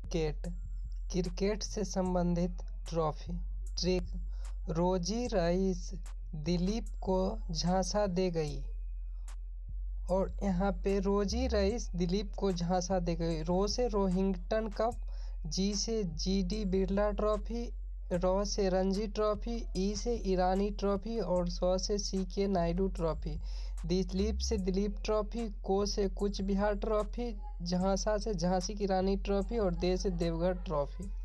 Cricket से संबंधित trophy. Trick, रोजी राइस दिलीप को झांसा दे गई। और यहाँ पे रोजी राइस दिलीप को झांसा दे गई। रो से रोहिंग्टन कप, जी से जीडी बिरला ट्रॉफी, रॉ से रणजी ट्रॉफी, ई से ईरानी ट्रॉफी और सौ से सीके नायडू ट्रॉफी। दिलीप से दिलीप ट्रॉफी, को से कूच बिहार ट्रॉफी, झांसा से झांसी की रानी ट्रॉफी और दे से देवघर ट्रॉफी।